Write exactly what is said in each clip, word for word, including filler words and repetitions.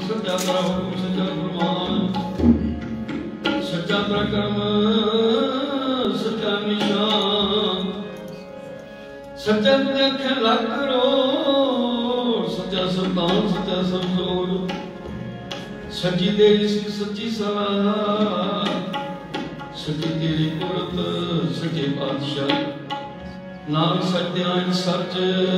सच्चा तेरा हुक्म सच्चा फरमान सच्चा तेरा कर्म सच्चा निशान सच्चा तुझे अखे लग करो सच्चा सुल्तान सच्चा समझोर सच्ची तेरी सिख सच्ची सलाह सच्ची तेरी कुरत सच्चे बादशाह नाम सत्य सच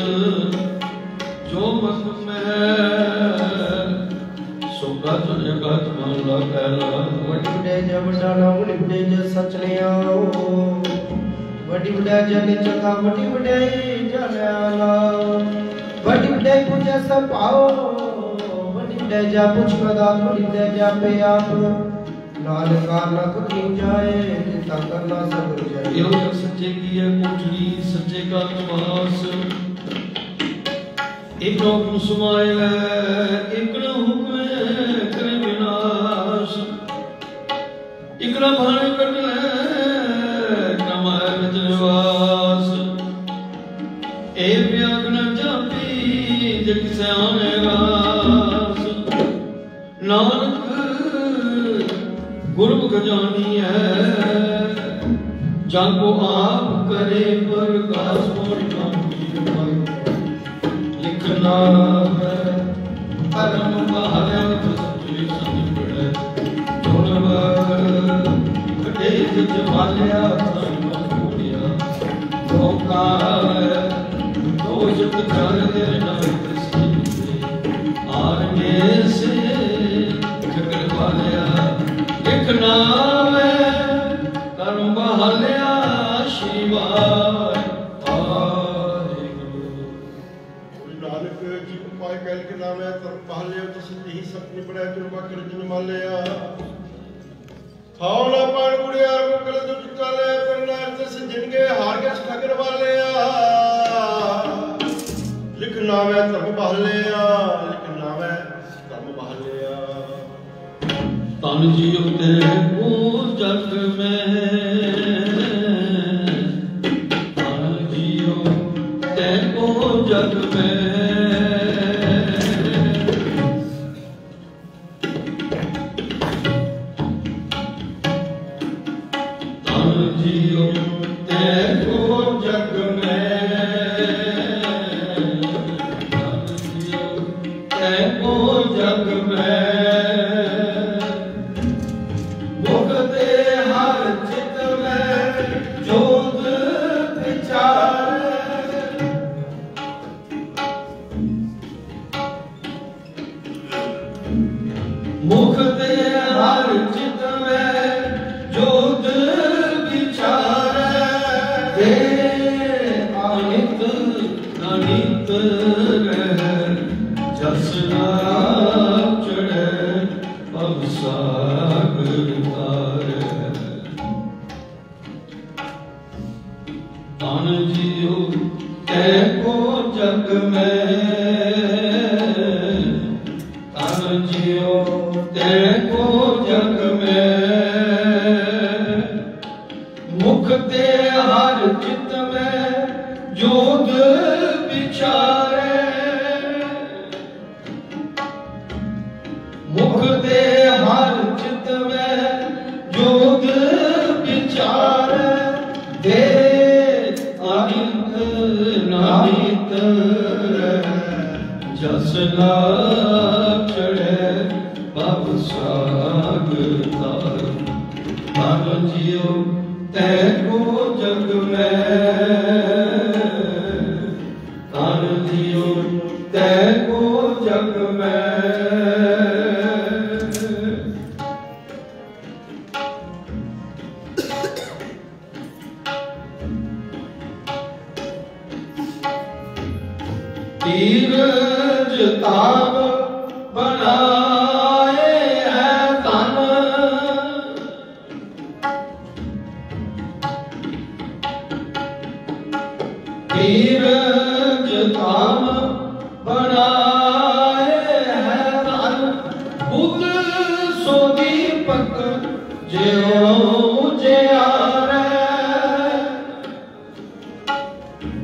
जो मत में सोगा जो जगत मानला पहला वड्डी वड्डे जब डाला वड्डी वड्डे ज सच ने आओ वड्डी वड्डे जन चका वड्डी वड्डे जाना वड्डी वड्डे पूजा सब पाओ वड्डी वड्डे जा पूछ मदा वड्डी वड्डे जा पे आप नानका न कुटी जाए किता करना सब जाए यो सच्चे की है कोठरी सच्चे का निवास एक हुक्म समाया एक न हुक्म करे विनाश एक न भाने कट कमाए विच निवास ए व्याग न जापी जे किसे आने रास नानक गुरमुख जानी है जाको आप करे प्रकाश लिखना है परम बहारे सच्ची संग पड़े जोड़ बड़े जमालिया संग छोड़िया धोखा दोषत कर दे नाम आरने से जगत वालिया लिखना है कर्म बहालिया शिवाय कैल के नाम है तर पहले तो सिद्धि ही सपनी पड़ा तुम बाकर जन मालिया हावला पार गुड़िया मुकल दुख चाले करना अर्थ संजनगे हार के ठगर वालिया लिख नाम है तरम बहलिया लिख नाम है तरम बहलिया तन जियो तेरे को जग में तन जियो तेरे को जग में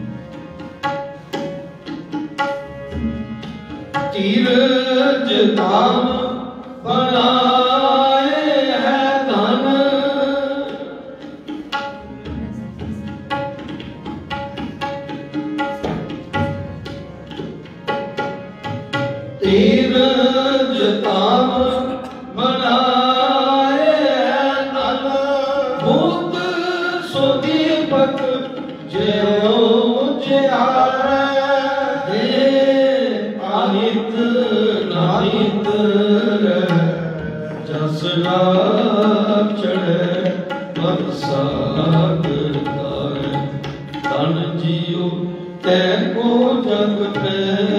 तीरज धाम बनाए है धन। तीरथ धाम बनाए है धन। भूत सो दीपक ज्यो उजियारे। अनित नाहित जस रात चढ़े बरसात धारे। धन जियो तैको जग में।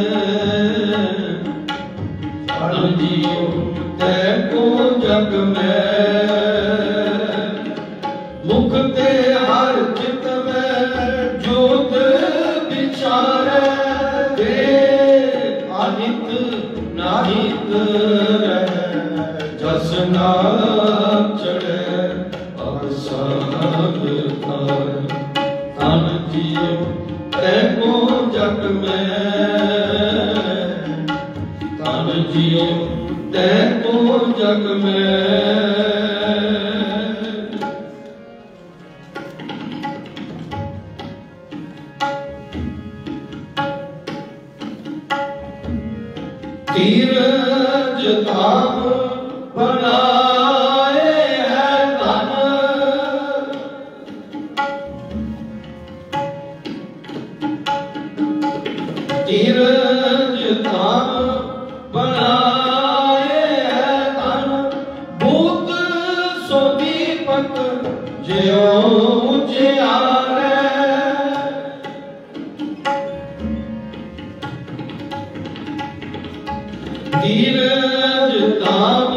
धन जियो तैको जग में। मुख ते हर चित में जोत विचारे। अनित नाहित जस नाम चढ़े अवसाद धारे। धन जियो तैको जग में। धन जियो तैको जग में। तीरथ धाम बनाए है धन। तीरथ धाम बनाए है धन। भूत सो दीपक ज्यो उजियारे। तीरथ धाम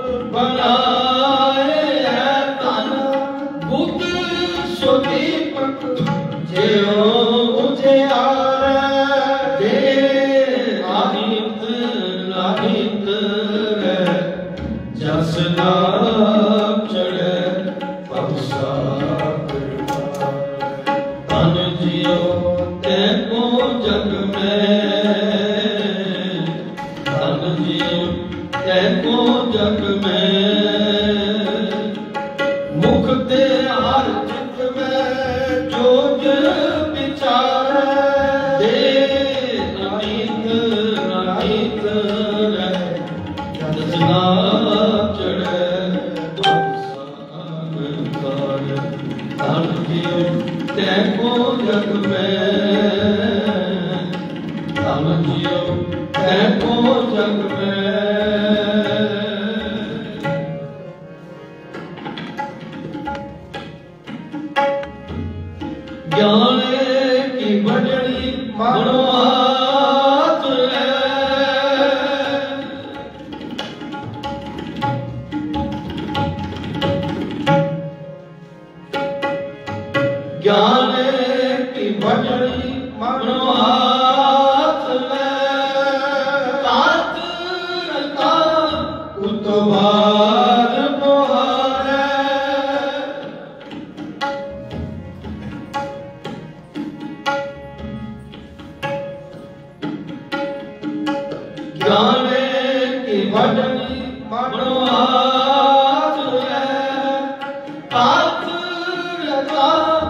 बनाए है धन। भूत सो दीपक ज्यो उजियारे। अनित नाहित जस नाम चढ़े अवसाद धारे। धन जियो तैको जग में। तैको जग में। मुख ते हर चित में जोत विचारे। अनित नाहित जस नाम चढ़े अवसाद धारे। धन जियो तैको जग में। धन जियो तैको जग में। ज्ञाने की बजड़ी मनो हाथ है। ज्ञाने की बजड़ी मनो हाथ है। तात रता उतवार मोहारे। ज्ञाने की बजड़ी मनो हाथ है। तात रता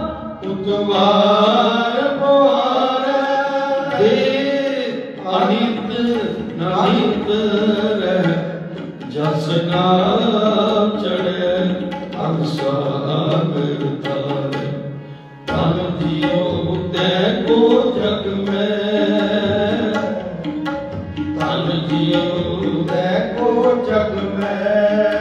उतवार मोहारे। अनित नाहित जस नाम चढ़े अवसाद धारे। धन जियो तैको जग में। धन जियो तैको जग में।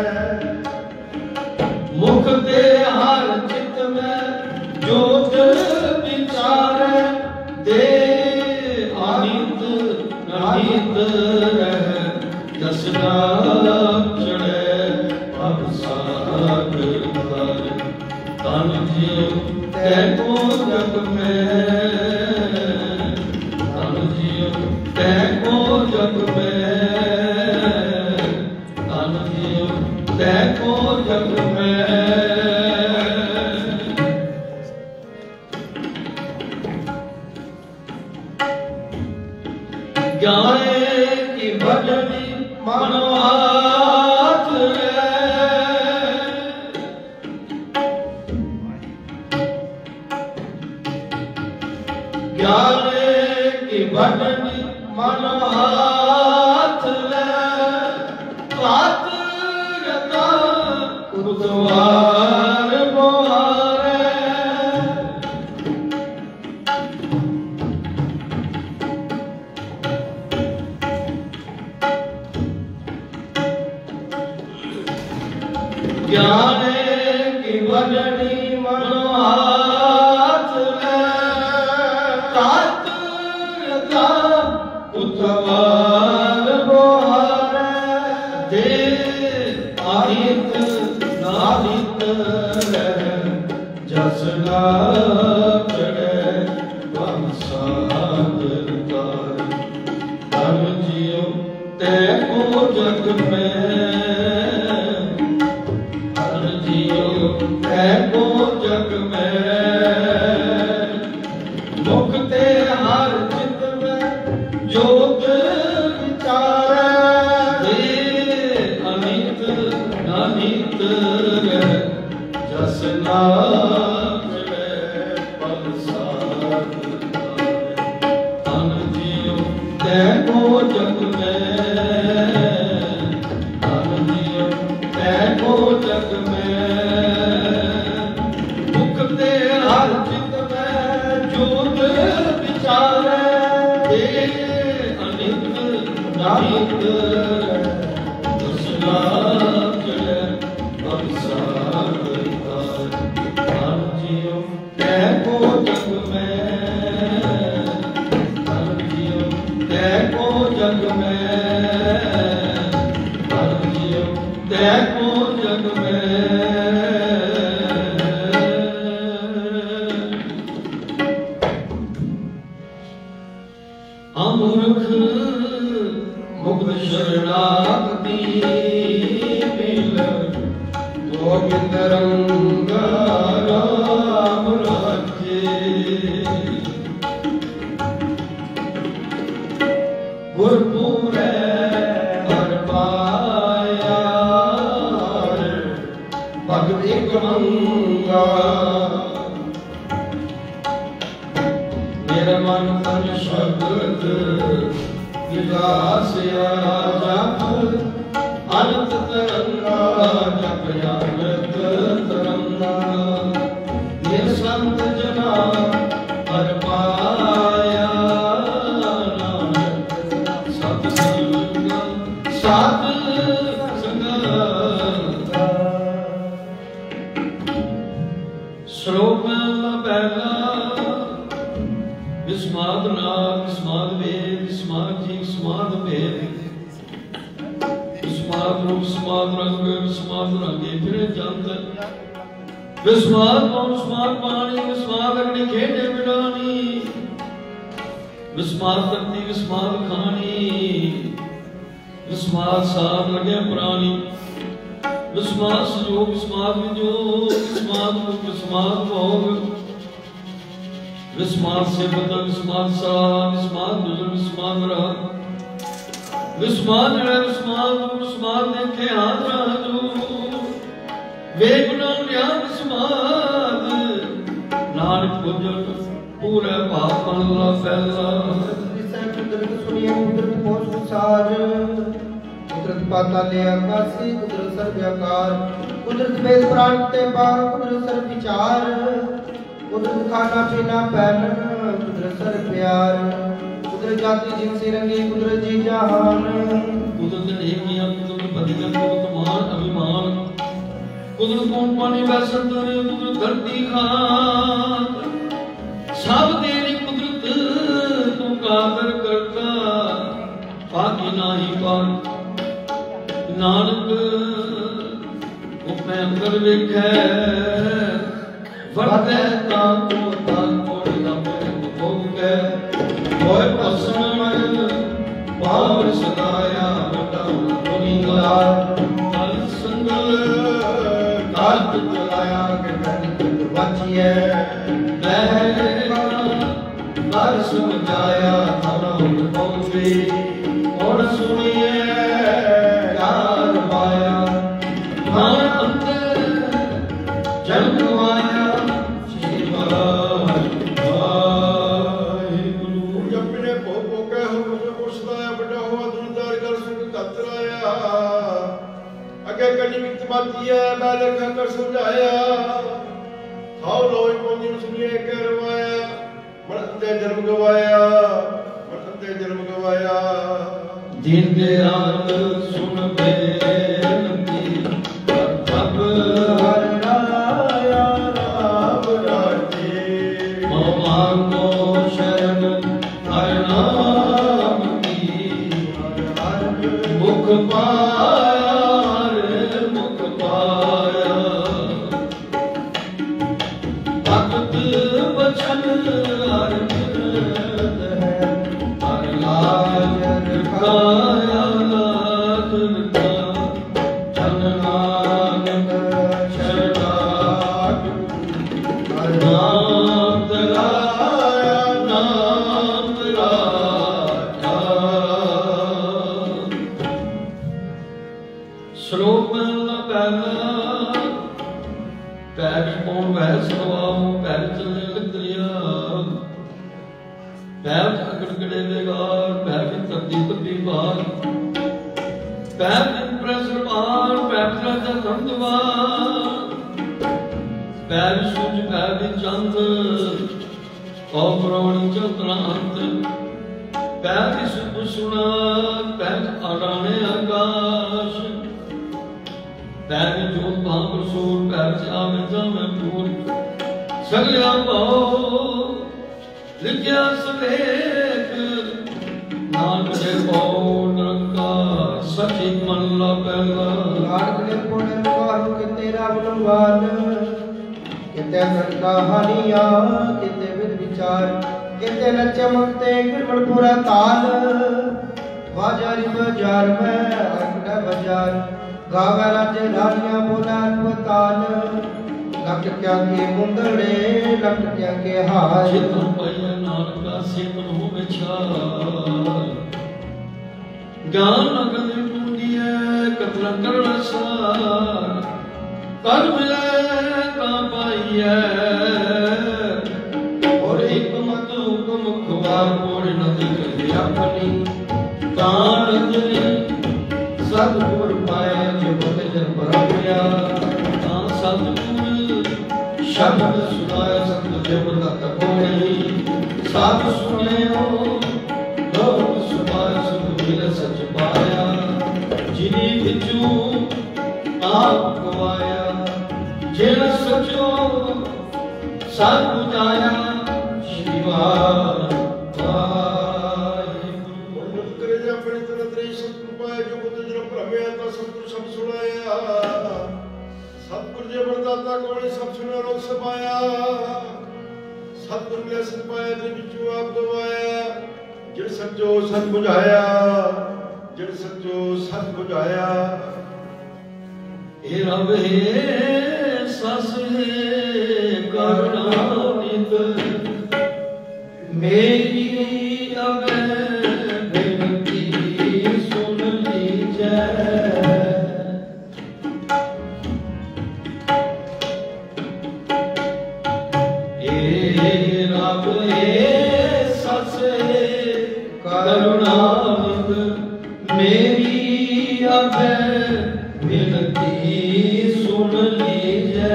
मुख ते हर चित में जोत विचारे। दे अनित नाहित जस नाम चढ़े अवसाद धारे। धन जियो तैको जग में। धन जियो तैको जग में। धन जियो तैको जग में। ज्ञाने की भजनी मनो हाथ रे ज्ञान की भटनी मन हाथ ले हाथ रता उद्वार मोहारे ज्ञान की भटनी मन हाथ ले हाथ रता उद्वार मोहारे दे आहित नाहित जस नाम चढ़े बंसाद तार धर्म जियो ते को जग में धर्म जियो ते को जग में मुख ते हर चित में जोत विचारे दे अनित नानित जस नाम चढ़े बंसाद धन जियो ते को जग में धन जियो ते को जग में मुख ते हर चित में जोत विचारे दे अनित नानित जस नाम चढ़े बंसाद धन जियो ते को जग में धन जियो ते को जग में धन जियो ते को जग में अमूर्ख मुक्त शरणागति मिल गोविंद रंगा राम राज्य गुरपुरे हर पाया भगत एक मंगा मेरा मन तन शब्द विकास जप अनंत तरंगा जप अनंत तरंगा ये संत जना हर पाया नानक सत संग साध संग श्लोक पहला विस्माद नाम विस्माद वेद विस्माद जी विस्माद भेद विस्माद रूप विस्माद रंग विस्माद रंगे फिरे जंत विस्माद मौन विस्माद पानी विस्माद अग्नि खेटे बिडानी विस्माद धरती विस्माद खानी विस्माद साध लगे प्राणी विस्माद संयोग विस्माद विजोग विस्माद मुख विस्माद भोग विस्माद से बदल विस्माद सा विस्माद दुजल विस्माद रहा विस्माद है विस्माद विस्माद देखे हाथ रहा जो वेगुना न्याय विस्माद नानक बुझल पूरे पाप अल्लाह फैला कुदरत सुनिए कुदरत पहुंच विचार कुदरत पाताले आकाशी कुदरत सर्व आकार कुदरत वेद प्राण ते बार कुदरत सर्व विचार कुदरत खाना पीना पहनना कुदरत सर प्यार कुदरत जाति जिनसे रंगी कुदरत जी जहान कुदरत नेकियां कुदरत बदियां कुदरत मान अभिमान कुदरत कौन पानी वैसा तरे कुदरत धरती खान सब तेरी कुदरत तू कादर करता बाकी नाही पार नानक उपमें अंदर वेखै वरते तां को तां को नम भोग के होए प्रसन्न पावर सदाया बटा पुनीला कल संगल काट चलाया के धन बचिए मैं कर समझाया थाना पहुंचे और सुनिए सुनाया अगे कड़ी विच बाती है मैं लखा कर समझाया खाओ लो कोनी सुनिए के रवाया मन अंधे जन्म गवाया मन अंधे जन्म गवाया दीन दयाल सुन बेनती अब हर राया राम राजे ममा को शरण हर नाम की मुख पाया हर मुख पाया भगत बचन हर मिलत है हर लाज काया लाज का जन नानक शरणागत नाम तराया नाम तराया श्लोक महला पहला पैर कौन वह सवाओ पैर चलने लग लिया पैर अगड़गड़े बेगार पैर की तब्दी तब्दी बार पैर प्रसर बार पैर राजा धंधवार पैर सूझ पैर भी चंद और प्रौणी चंद्रांत पैर की सुख सुना पैर अडाने आकाश पैर में जोत भांग रसूल पैर से आवे जावे पूर सगलिया पाओ लिखिया सलेख नानक दे पाओ निरंकार सची मन ला पहला नानक ने पुण्य वाहु के तेरा गुणवान किते संका हानिया किते विद विचार किते न चमकते गिरवण पूरा ताल बाजारी बाजार में अकड़ा बाजार गावे राजे रानिया बोला अस्पताल लट क्या के मुंदड़े लट क्या के हार चितन पाया नानक का सेतन हो विचार ज्ञान अगल टूटी है कतरा करना सार कर मिले का पाई है और एक मत हुक्म खुबार मोड़ न दिखे अपनी कान अंजलि सतगुर पाया जो बतजन परमया ता सतगुर शब्द सुनाया संत देवता तकोई साध सुने हो लोक सुपाया संत मिले सच पाया जिनी बिचू आप गवाया जिन सचो साध बुझाया शिवा दाता कोणी सब सुना लोग सपाया सतगुर ने सपाया ते विचू आप गवाया जिन सचो सत बुझाया जिन सचो सत बुझाया हे रब हे सस हे करुणा नित मेरी अवे बिनती सुन लीजै करुणानिध मेरी अभय विनती सुन लीजै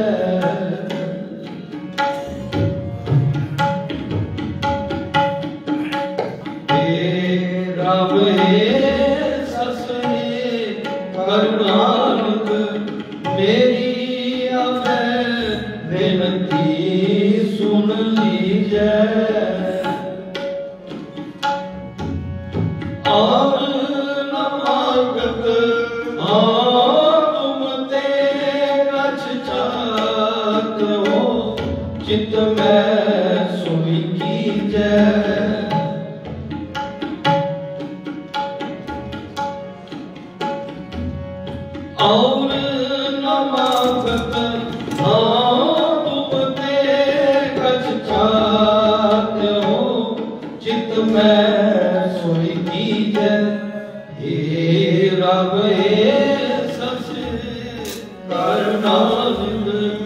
हे रब हे सस हे करुणानिध मेरी अभय विनती सुन लीजै और न मांगत हाँ तुम ते कछ चाहत हो चित में सुई कीजै और न मांगत हाँ तुम ते कछ चाहत हो चित में सोई कीजै हे रब हे सस करुणानिध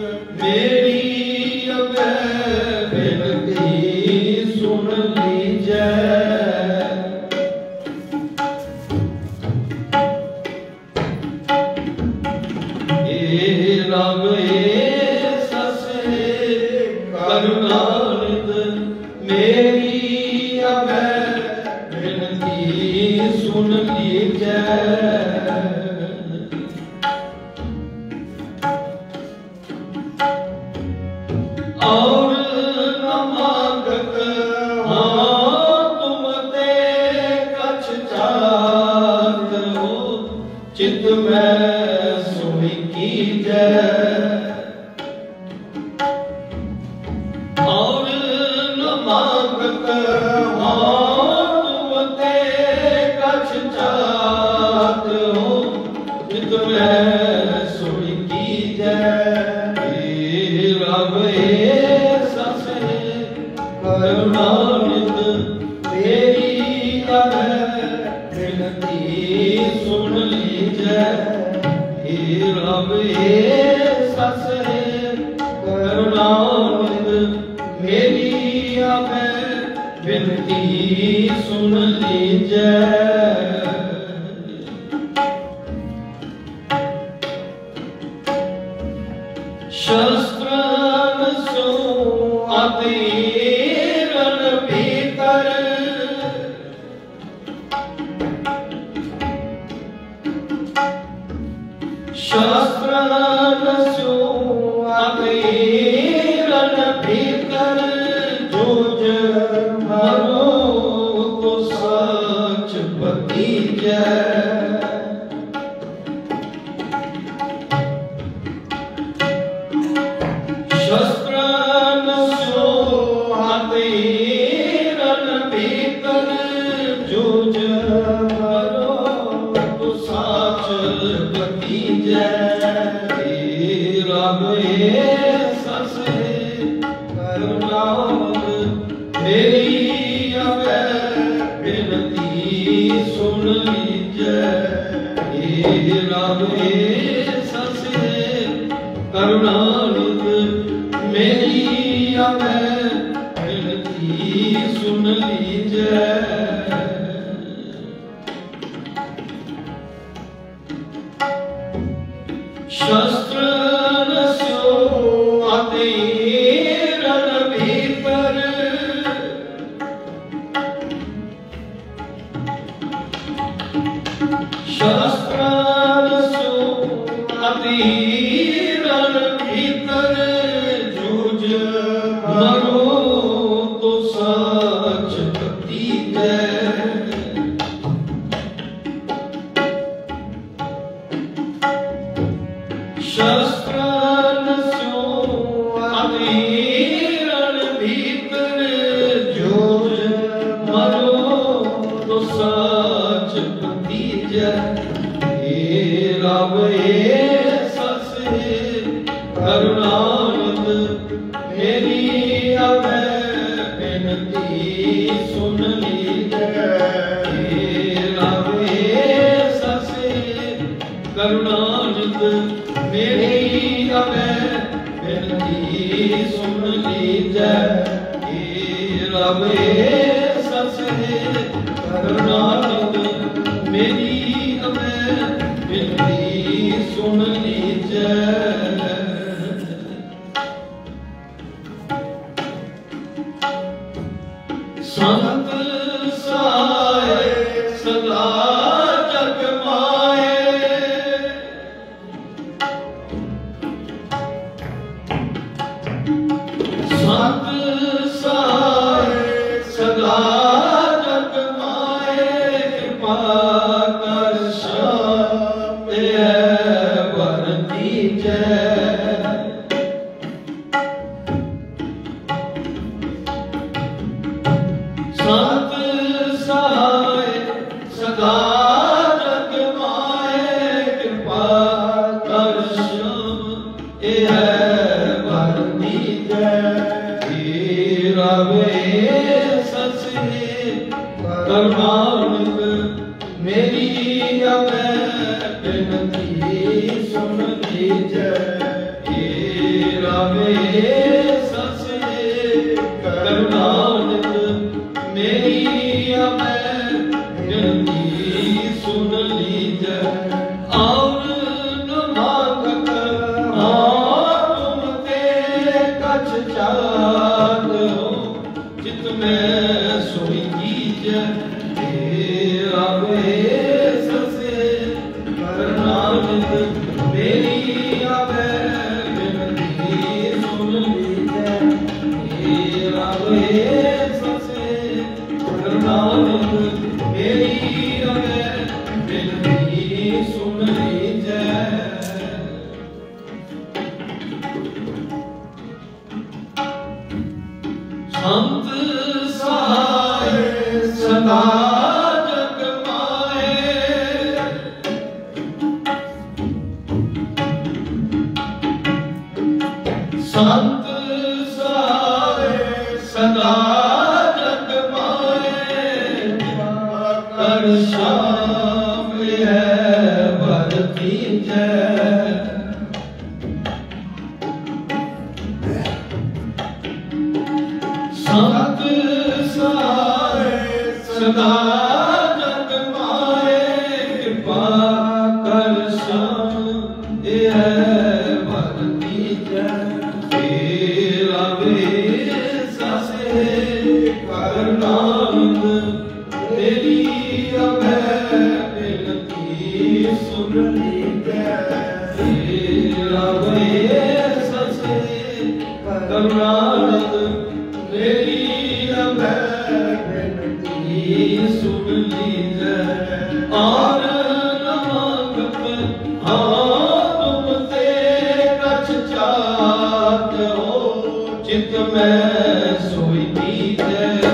मेरी अभय विनती सुन लीजै रावे ससे करुणानिध मेरी अभय विनती सुन लीजै और न मांगत हाँ तुम ते कछ चाहत हो चित में सोई कीजै और न मांगत हाँ तुम ते कछ चाहत हो चित में सोई कीजै करुणानिध तेरी अभय विनती सुन लीजै हे रब हे सस करुणानिध मेरी अभय विनती सुन लीजै शस्त्र सो अतीरन भीतर शस्त्र सो अतीरन भीतर जूझ मरो तो सच भतीजै मेरी अभय विनती सुन लीजै हे रब हे सस करुणानिध मेरी अभय विनती सुन लीजै शस्त्र सो अतीरन भीतर शस्त्र सो अतीरन भीतर जूझ मरो तो सच भतीजै शस्त्र सो अतीरन भीतर जूझ मरो तो सच भतीजै हे रब हे सस करुणानिध मेरी अभय विनती सुन लीजै हे रब हे सस करुणानिध मेरी अभय विनती सुन लीजै हे रब हे सस करुणानिध मेरी अभय विनती सुन लीजै संत सहाय सदा जग माए संत सहाय सदा जग माए कृपा कर शांत है वर दीजै संत सहाय सदा जग माए कृपा कर श्याम है वर दीजै हे रब हे सस करुणानिध मेरी अभय विनती सुन लीजै हे रब हे सस करुणानिध मेरी अभय विनती सुन लीजै और न मांगत मेरी आवे बिनती सुन लीजिए मेरा वे ससे करनानक मेरी आवे बिनती सुन लीजिए संत सहाय सदा जग माए संत सहाय सदा जग माए कर शाम है भरती जय संत सहाय सदा जग माए कृपा कर श्याम है भरती जय तेरा वेश से करनानक तेरी अभय बिनती सुन लीजिए तेरा वेश से करनानक मेरी अभय बिनती सुन लीजिए और नमक हाँ तुमसे कछ चाहते हो चित में सोई दीजिए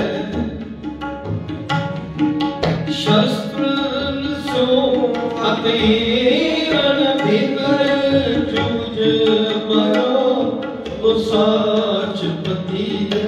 शस्त्र सो अतीरन भीतर जूझ मरो तो साच पति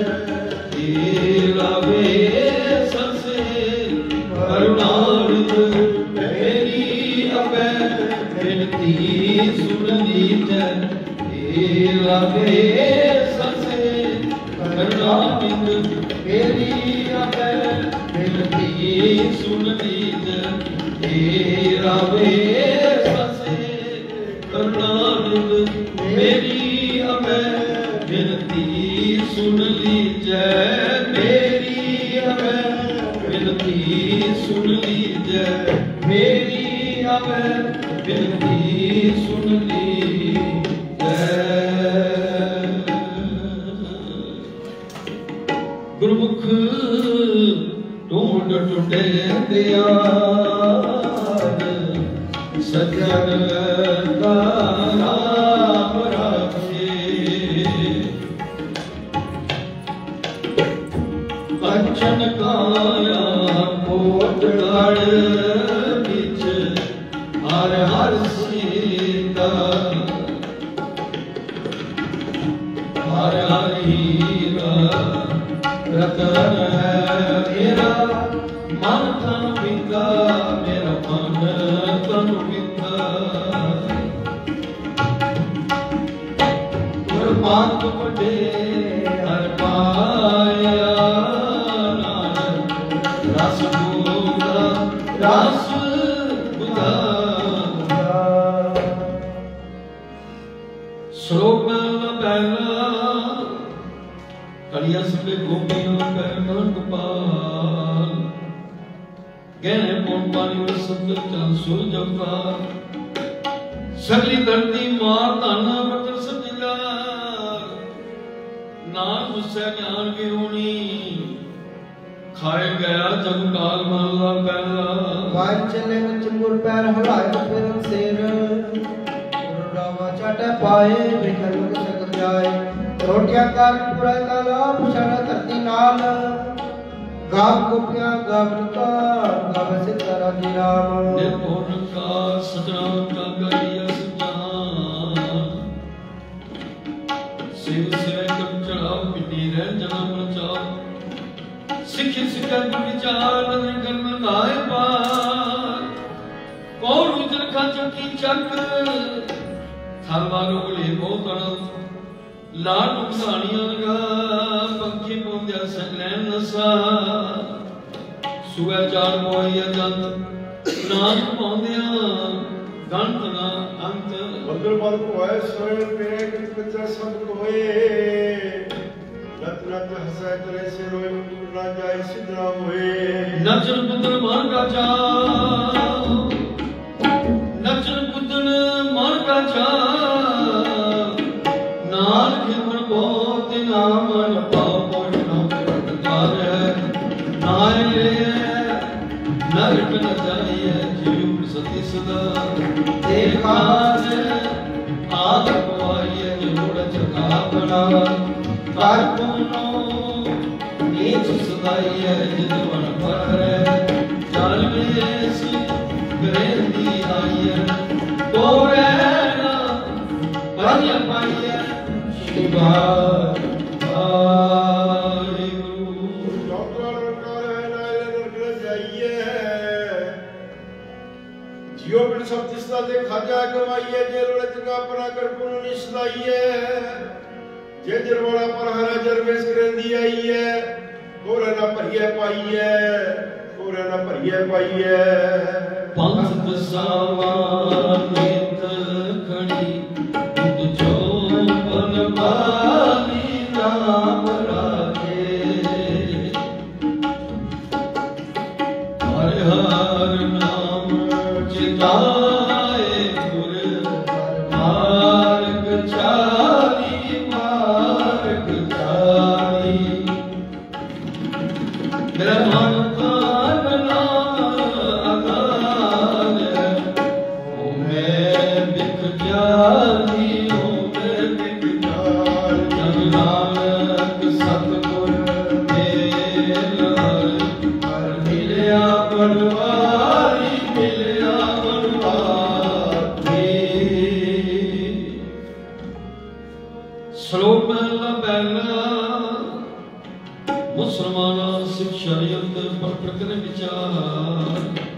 तेरा वेश से करुणानिध मेरी अभय बिनती सुन लीजिए तेरा वेश से करुणानिध मेरी अभय बिनती सुन लीजिए तेरा वेश से करुणानिध मेरी अभय बिनती सुन लीजिए मेरी अभय बिनती सुन लीजिए मेरी अभय बिनती सुन लीजिए गुरमुख ढूंढ टूटे दयाल सज्जन का नाम राखे कंचन काया कोटगढ़ बिच हर हर सीता हर हर हीरा रतन है मेरा मन तन बिका मेरा मन तन बिका गुरबात बड़े हर पाया रस बुधा रस बुधा श्लोक पहला कलिया सबे गोपियों कर गोपाल गहने पौन पानी में सत्य चल सूरज का सगली धरती मार ताना बटर सजिला नाम मुझसे ज्ञान की होनी खाए गया जब काल महला पहला वाज चले चंगुर पैर हलाए फिर शेर रावा चाटा पाए बिखर सक जाए रोटियां कर पूरा काला पुछड़ा धरती नाल गाव गोपियां गावता गाव सितारा जी राम निर्भुन का सजना का गरिया सजान शिव सिर कम चढ़ाओ पिटी रह जना बचाओ सिख सिख विचार नजर कर नाय पार कौन उजर का चकी चक थालवारों को ले बहुत तरह लाल नुकसानियां लगा पंखी पौंदिया सैन नसा सुबह चार मोहिया जंत नाम पौंदिया गंत ना अंत बंदर बल को है स्वयं पे बच्चा सब कोए नत नत हंसे करे से रोए ना जाए सिद्धरा होए नचन पुत्र मान का जा नचन पुत्र का चा नानक मन बहुत नाम न पाओ कोट नाम करतार नारे नरक न जाइए जीव सती सदा देखा आग पवाइए जोड़ चका बना कर पुनो नीच सदाइए जित मन पर चल में सी ग्रेंदी आइए तो रहना पाइए पाइए शिवा हरि गुरु डॉक्टर कर नाले नरक जाइए जियो बिन सब तिस्ता दे खाजा गवाइए जे रोले चंगा परा कर पुनु निसदाइए जे जरवाड़ा पर हरा जरवेश करेंदी आइए कोरे ना भरिए पाइए कोरे ना भरिए पाइए पंथ बसावा नित खड़ी बुध जो बन पाली नाम राखे हर हर नाम चिताए गुर मार्ग चाली मार्ग चाली मेरा मन कान नाम अगान ओ मैं बिक जानी ओ मैं बिक जान जन नानक सतगुर मेल हर मिलिया बनवारी मिलिया बनवारी श्लोक पहला पहला मुसलमाना शिक्षा युद्ध पर प्रकरण विचार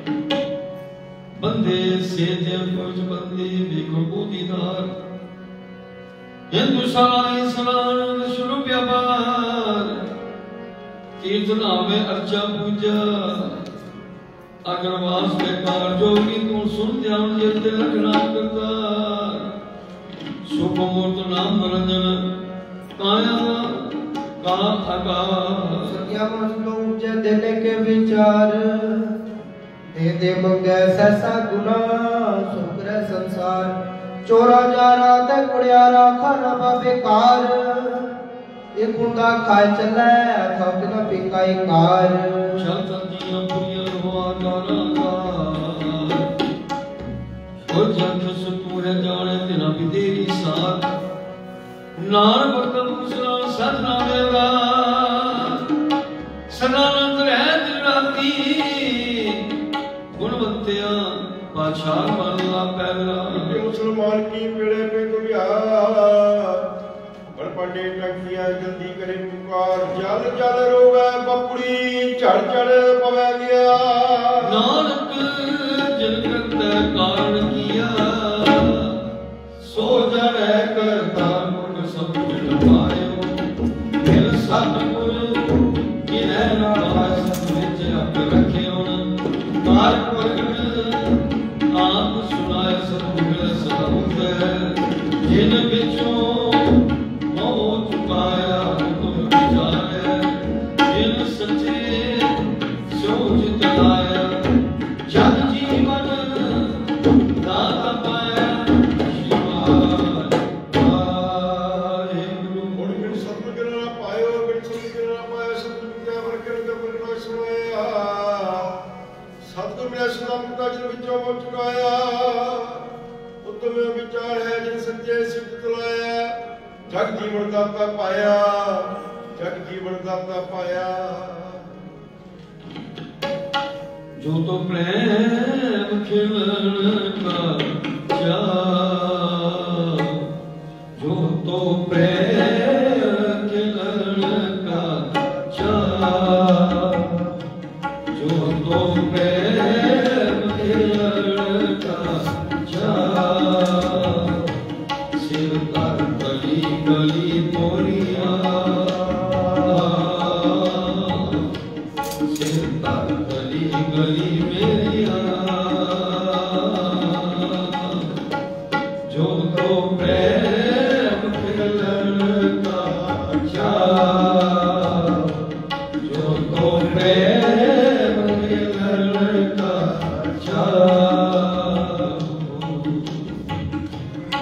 बंदे से फौज बंदी बेखुबू दीदार हिंदू सलाही सलान शुरू व्यापार तीर्थ नामे अर्चा पूजा अग्रवास बेकार जोगी तू सुन ध्यान जलते लगना करता सुख मूर्त नाम रंजन काया का आकार सत्या मजलू जे देने के विचार दे दे मंगे सैसा गुना सुग्र संसार चोरा जा रहा ते कुड़ियारा खाना बा बेकार ये कुंडा खाए चले थक न पिकाई कार चल तंजियां पुरिया हुआ गाना ओ जग सुतू है जाने तेना भी तेरी साथ नान बरतन मुसला सदना मेरा सदानंद रह दिल राती गुणवंतिया पाछार वाला पहला कि मुसलमान की पेड़े पे दुनिया बड़ पंडे टंकियां जल्दी करे पुकार जल जल रोवे बपुड़ी चढ़ चढ़ पवे गया नानक जन्नत कारण किया सो जड़े करता गुण सब पायो मिल सतगुर किने ना सब विच रख रखे होन मार्ग प्रगट आप सुनाए सतगुर सतगुर जिन विचों मोह चुकाया हुक्म विचारे जिन सच्चे सोच तलाया जग जीवन दाता पाया शिवा वाहेगुरु ਹੁਣ ਬਿਨ ਸਤਿਗੁਰ ਕਿਰਨਾ ਪਾਇਓ ਬਿਨ ਸਤਿਗੁਰ ਕਿਰਨਾ ਪਾਇਓ ਸਤਿਗੁਰ ਕਿਆ ਵਰ ਕਰਨ ਦਾ ਬੁਰਾ ਸੁਣਾਇਆ ਸਤਿਗੁਰ ਮਿਲਿਆ ਸਦਾ ਮੁਕਤਾ ਜਨ ਵਿੱਚੋਂ ਮੋਹ ਚੁਕਾਇਆ ਉਤਮ ਵਿਚਾਰ ਹੈ ਜਿਨ ਸੱਚੇ ਸਿੱਧ ਤਲਾਇਆ ਜਗ ਜੀਵਨ ਦਾਤਾ ਪਾਇਆ ਜਗ ਜੀਵਨ ਦਾਤਾ ਪਾਇਆ जो तो प्रेम खिलन का चाव जो तो प्रेम खिलन का चाव जो तो प्रेम खिलन का चाव सिर तर गली गली बोरिया गली गली मेरिया जो तो प्रेम खिलन का चाव जो तो प्रेम खिलन का चाव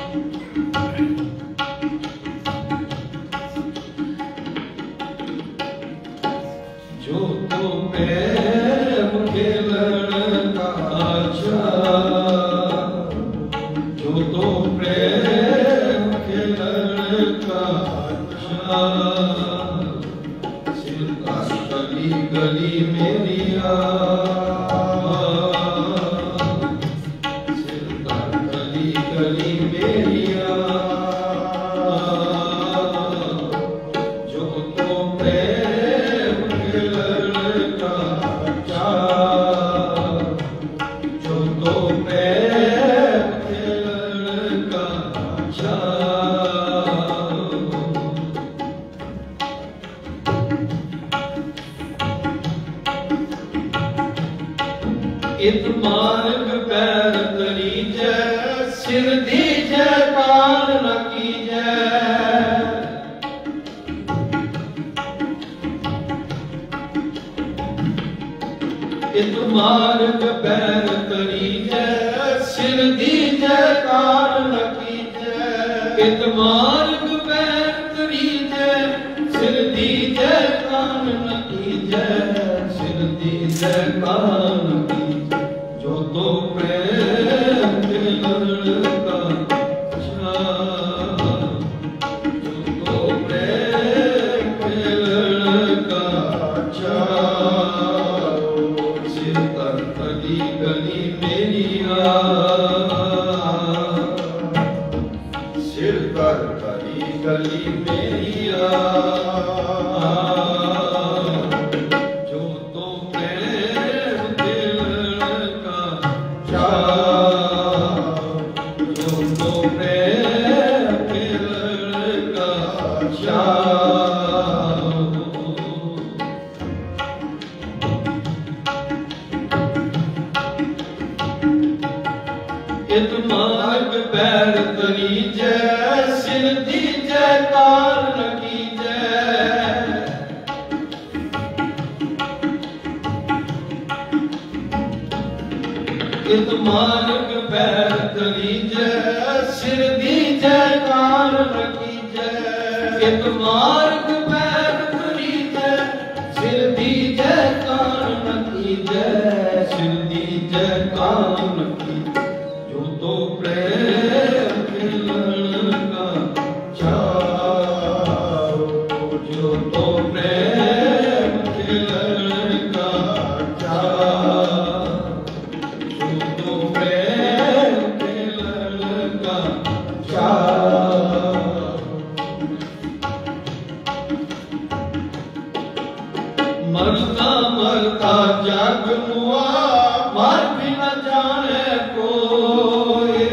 जो तो प्रेम के लड़का सिर का गली गली मेरी सिर का गली गली मेरी जो तो प्रेम के लड़का जो तो प्रेम के लड़का इत मार्ग पैर तरी जय सिर दीजय काल न कीजय इत मार्ग पैर तरी जय सिर दीजय काल न कीजय इत मार्ग पैर तरी जय सिर दीजय काल न कीजय सिर दीजय काल न जो तो प्रेम के लड़का जो तो प्रेम के लड़का सिर तर गली गली मेरी सिर तर गली गली मेरी जो तो प्रेम के लड़का जो तो प्रेम के लड़का इत मार्ग पैर तरी जय सिर दीजय काल न कीजय इत मार्ग पैर तरी जय सिर दीजय काल न कीजय इत मार्ग पैर तरी जय सिर दीजय काल न कीजय सिर दीजय काल न कीजय जो तो प्रेम के लड़का जो तो प्रेम के लड़का जो तो प्रेम के लड़का मरता मरता जग मुआ मर भी न जाने कोई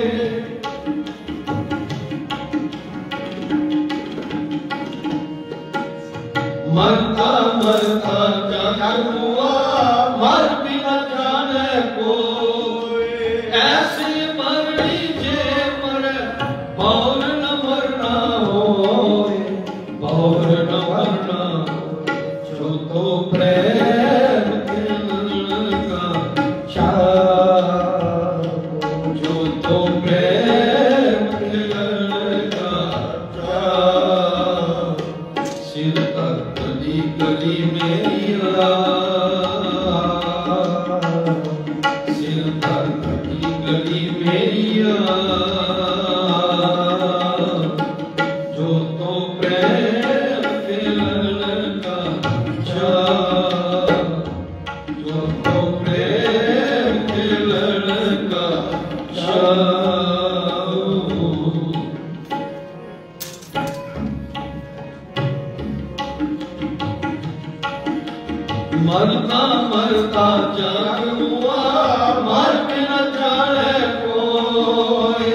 मरता मरता जग मुआ मर भी न जाने कोई ऐसे मरनी जे मरे और न मरना हो और न मरना जो तो प्रेम के लड़का जो तो प्रेम के लड़का सिर तक गली गली मेरी सिर तक गली गली मेरी जो तो प्रेम के लड़का जो तो प्रेम के लड़का मरता मरता जग हुआ मर के न जाने कोई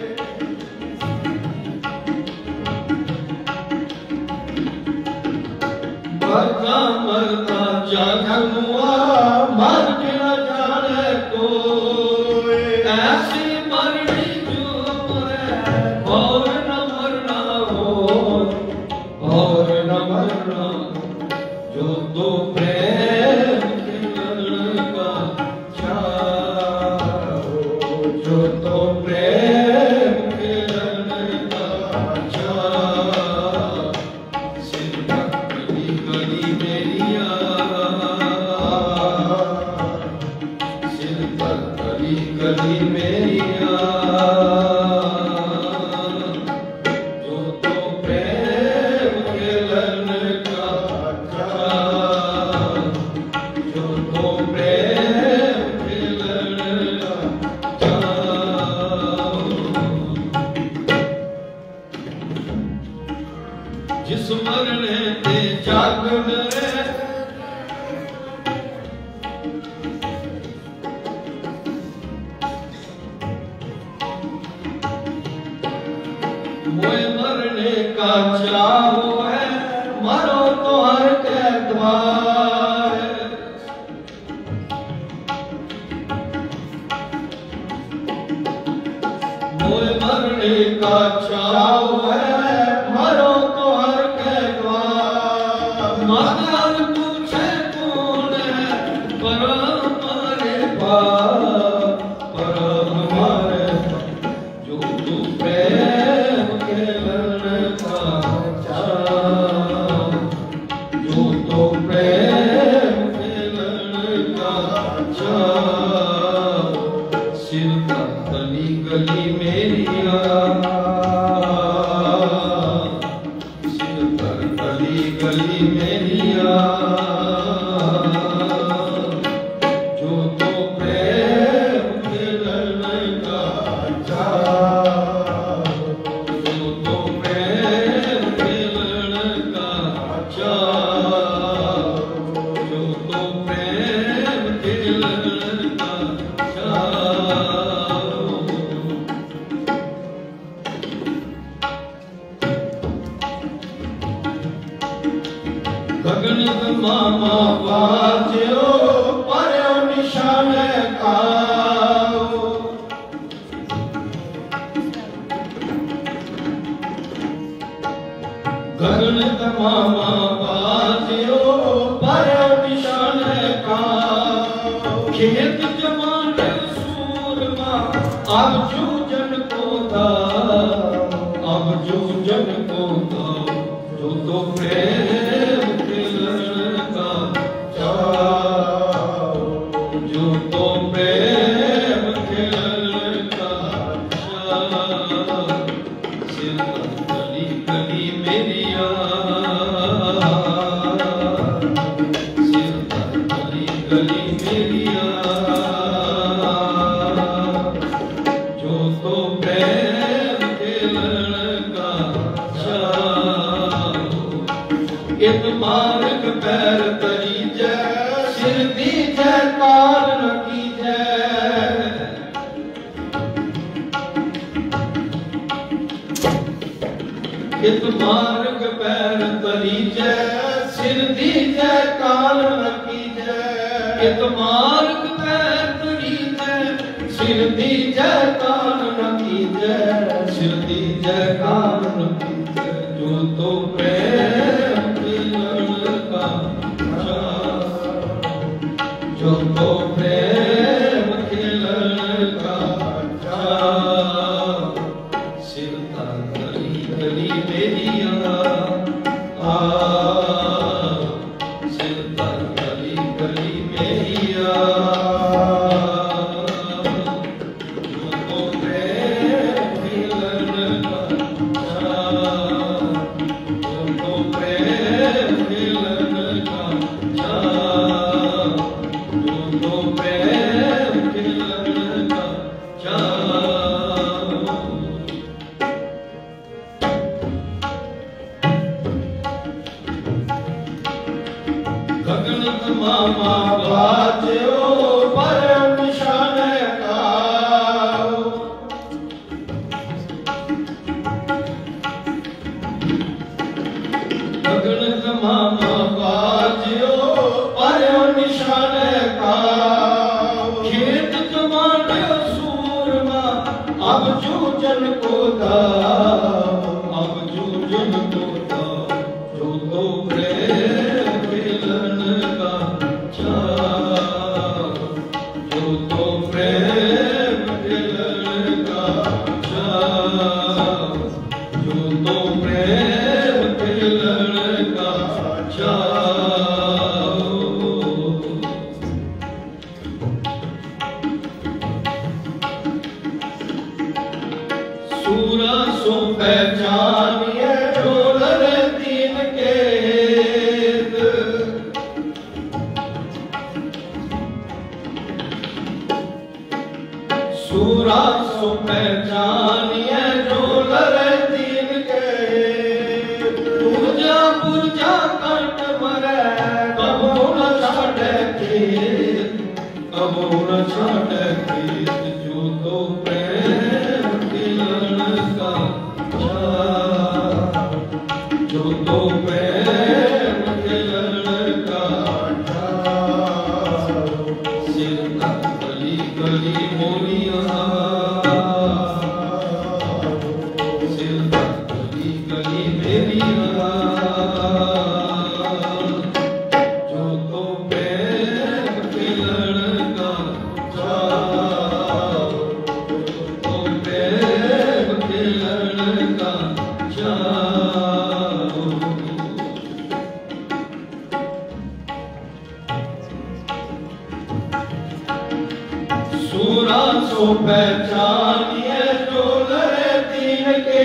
मरता मरता जग हुआ मर के न जाने कोई ऐसी मरनी जो मरे और न मरना हो और न मरना जो तो प्रेम के लड़का जो तो प्रेम के लड़का सिर तक गली गली मेरी सिर तक गली गली मेरी जिस मरने ते जग डरे मोए मरने का चाहो है मरो तो हर के द्वार मोए मरने का चाहो है मरो तो हर के द्वार मगर पूछे कौन है पर हमारे पास पर हमारे जो तू प्रेम के लन का चाह जो तो प्रेम के लन का चाह सिर का गली गली मेरिया सिर पर गली गली मेरिया जो तो प्रेम के लन का चाह जो तो प्रेम के लन का चाह जो तो प्रेम के लन का चाह गगन मामा बाजो पर्यो निशान काओ गगन मामा बाजो पर्यो निशान काओ खेत जमाने सूरमा अब जूझन को था अब जूझन को था जो तो प्रेम के लन का चाह जो तो प्रेम के लन का चाह सिर पर गली गली मेरिया सिर पर गली गली मेरिया जो तो प्रेम के लन का चाह इत मार्ग पैर तरी जय सिर दी जय कार न की जय इत मार्ग पैर तरी जय सिर दी जय कार न की जय इत मार्ग पैर तरी जय सिर दी जय कार न की जय सिर दी जय कार न की जय जो तो प्रेम के लन का चाह जो तो प्रेम के लन का चाह सिर का गली गली मेरिया आ सिर का गली गली मेरिया जो तो प्रेम के लन का चाह जो तो प्रेम के लन का चाह जो तो प्रेम के लन का चाह गगन मामा बाजो पर निशान काओ गगन मामा बाजो पर निशान काओ खेत जमाने सूरमा अब जूझन को था अब जूझन को था जो तो प्रेम के लन का चाह जो तो प्रेम के लन का चाह जो तो प्रेम के लन का चाह सूरा सो पहचानिए ढोलर दीन के सूरा सो पहचानिए ढोलर दीन के तुझ सो पहचानिए डोलरे दीन के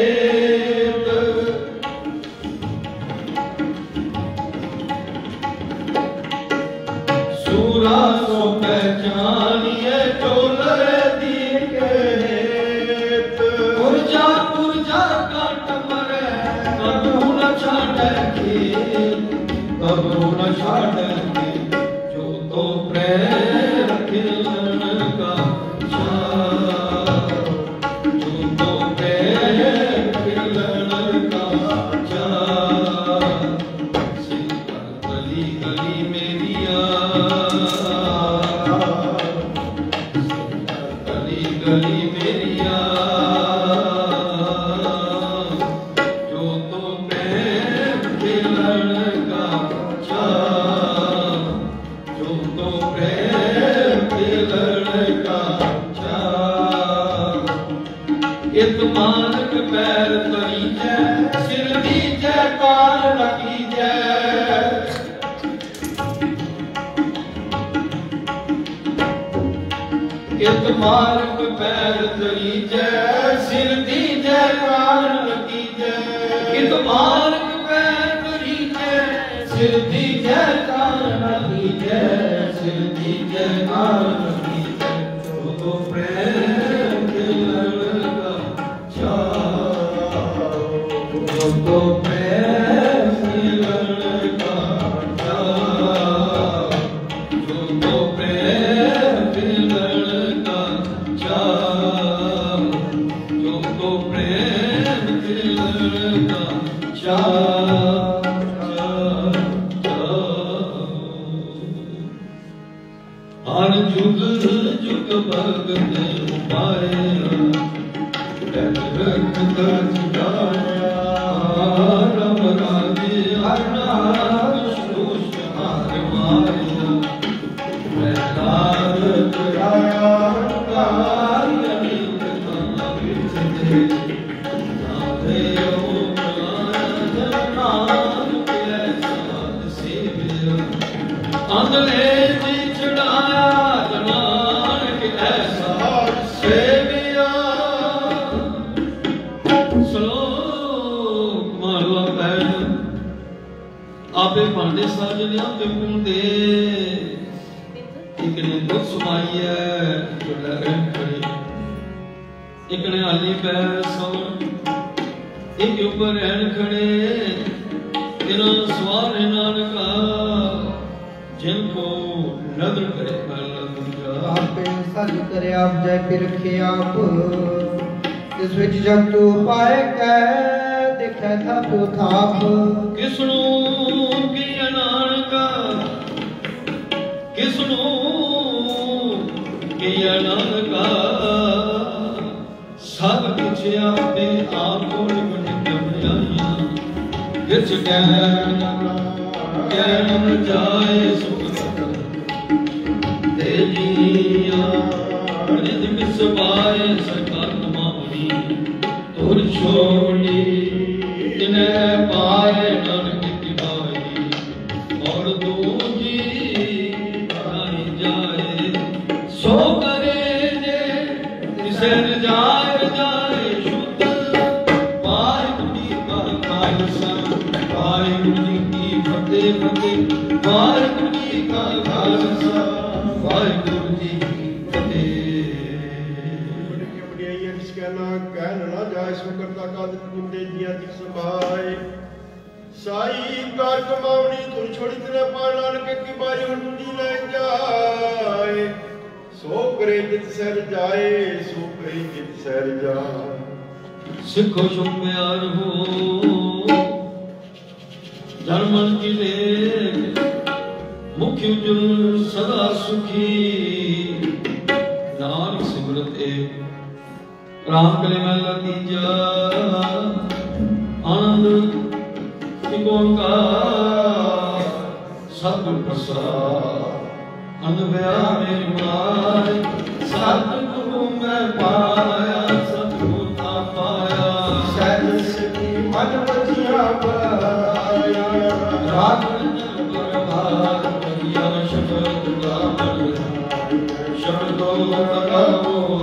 सूरा सो पहचानिए डोलरे दीन के पुरजा पुरजा काट मरे कबू न छाड़े कबू न छाड़े जो तो प्रेम खिलन का मानक पैर तरी जय सिर दी जयकार लगी जय कित मानक पैर तरी जय सिर दी जयकार लगी जय कित मानक पैर तरी जय सिर दी जयकार लगी जय सिर दी जयकार लगी जय तो प्रेम लड़का तो प्रेम लड़का जो तो प्रेम लड़का जो तो प्रेम लड़का हर जुग जुग भगत उपाय रख कर राम राजे हर नाम सुष हार मारिया प्रहलाद कराया कार्य अनेक नाम विचते नामे ओम नाम के साथ सेविया अंधेर जी चढ़ाया नानक ऐसा सेविया आपे भांडे साजने आपे मुंदे एक ने दुख सुनाई है जो डरन खड़े एक ने हाली पैर सवन एक ऊपर रहन खड़े तेरा सवार है नानका जिनको नदर करे पहला दूजा आपे सज करे आप जय फिर रखे आप इस विच जब तू पाए कै देखा था तो थाप किसनु की नानका किसनु की नानका सब कुछ आपे आपको निकट बनाया किस ज्ञान ज्ञान जाए सुख तेजिया निज बिसवाए सरकार मावनी तुर छोड़ी जिन्हें पाए नानक की बाई और दूजी बनाई जाए सो करे जे जिसे जाए जाए शुद्ध वाहिगुरू का खालसा वाहिगुरू की फतेह फतेह वाहिगुरू का खालसा वाहिगुरू जी की फतेह बढ़िया जिसका ना कहना ना जाए सो करता कादत कुंडे दिया जिस सभाए साई कार कमावनी तुम छोड़ी तेरे पार नानक की बारी हुंडी ले जाए सो करे जित सर जाए सो करे जित सर जाए सिखो सुख प्यार हो धर्मन की ले मुख्य उज्जवल सदा सुखी नानक सिमरत एक राम कले महला तीजा आनंद एक ओंकार सतगुर प्रसाद अनभया मेरी माय सतगुरु मैं पाया सतगुरु ना पाया सहज सिद्धि मन बचिया पाया राग प्रभात करिया शब्द गावन शब्दों लगाओ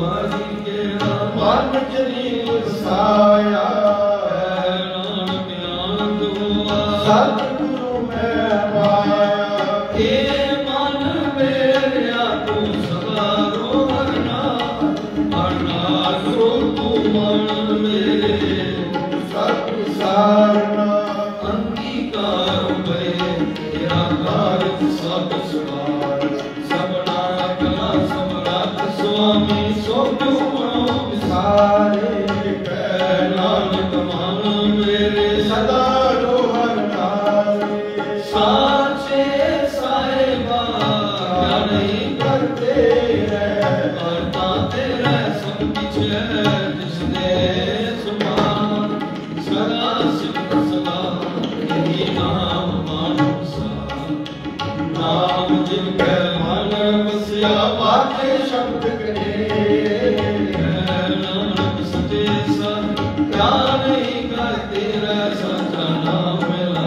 तू मेरे सब सारना अंगीकार करे तेरा कार्य सब सवार सबना कला सम्राट स्वामी सो गुणों सारे नानक मान मेरे सदा रोहर नारे साचे साहिबा क्या नहीं करते रहे करता तेरा सब कुछ है जिसने सुभान सदा सिद्ध सदा यही नाम मानव सा नाम जिनके मन बसिया बातें शब्द करे नानक सचे सा क्या नहीं कर तेरा सचा नाम मेरा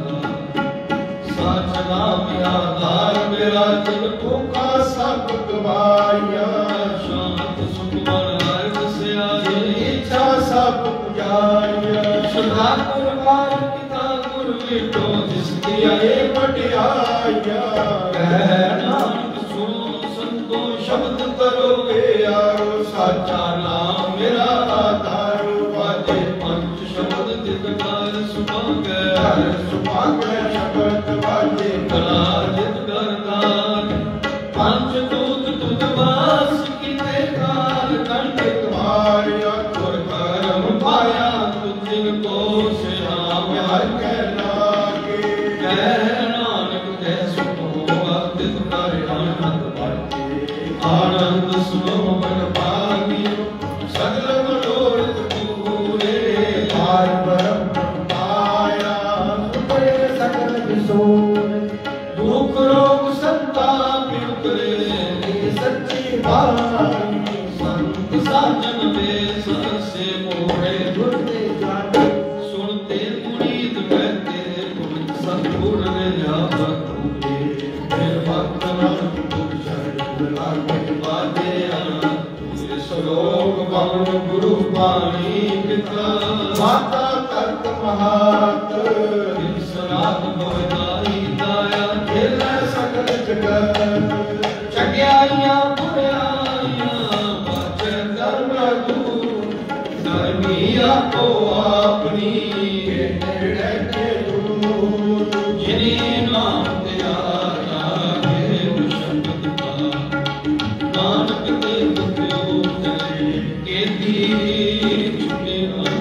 सचा नाम मेरा आधार मेरा जिनको का सब गवाया शांत सुख मन हर बसिया इच्छा सब पुजाया सदा कुर्बान पिता गुरु विठो जिसकी ये पटियाया कह नानक सुनो संतो शब्द करोगे यारो साचा नाम मेरा आधार वाजे पंच शब्द दिदकार सुभाग हर सुभाग्य शब्द वाजे कला जित करनार पंच दूत तुझ वास कीते काल कंठ माया और कर्म पाया तुझको से नाम हर हर के लागे कह नानक ते सुनो अतित कर आनंद बाटे आनंद सुनो मन पागी सगल मनोरथ पूरे पार ब्रह्म पाया उतरे सकल विसोर दुख रोग संताप उतरे ये सच्ची बात संत साजन में सरसे मोड़े झूठे जाने सुनते मुरीद कहते पुनित सतगुर ने जापत पूरे फिर भक्त नाम तुझ शरण लागे बाजे आना तुझे श्लोक बाण गुरु पाणी पिता माता तर्क महात सनात भवदाई दाया खेल सकल जगत चढ़ाइयां बुराइयां बचे धर्म दूर धर्मिया को अपनी नेड़े के दूर जिन्हें नाम दिया लागे शब्द का नानक ते दुखो चले के दी छुटे